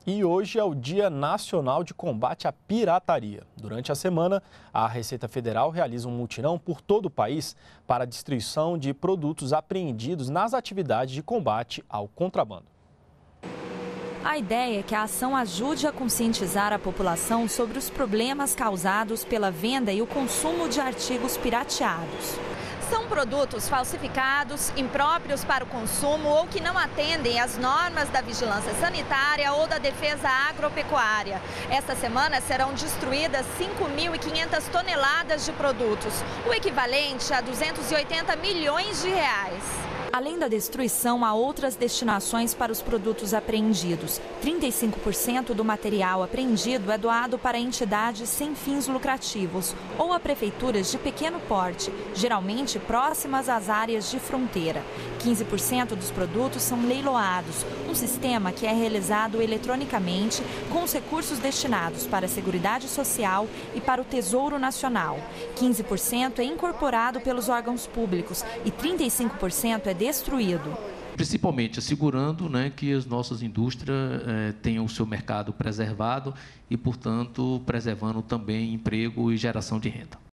E hoje é o Dia Nacional de Combate à Pirataria. Durante a semana, a Receita Federal realiza um mutirão por todo o país para a destruição de produtos apreendidos nas atividades de combate ao contrabando. A ideia é que a ação ajude a conscientizar a população sobre os problemas causados pela venda e o consumo de artigos pirateados. São produtos falsificados, impróprios para o consumo ou que não atendem às normas da vigilância sanitária ou da defesa agropecuária. Esta semana serão destruídas 5.500 toneladas de produtos, o equivalente a 280 milhões de reais. Além da destruição, há outras destinações para os produtos apreendidos. 35% do material apreendido é doado para entidades sem fins lucrativos ou a prefeituras de pequeno porte, geralmente próximas às áreas de fronteira. 15% dos produtos são leiloados, um sistema que é realizado eletronicamente com os recursos destinados para a Seguridade Social e para o Tesouro Nacional. 15% é incorporado pelos órgãos públicos e 35% é destruído. Principalmente assegurando, que as nossas indústrias tenham o seu mercado preservado e, portanto, preservando também emprego e geração de renda.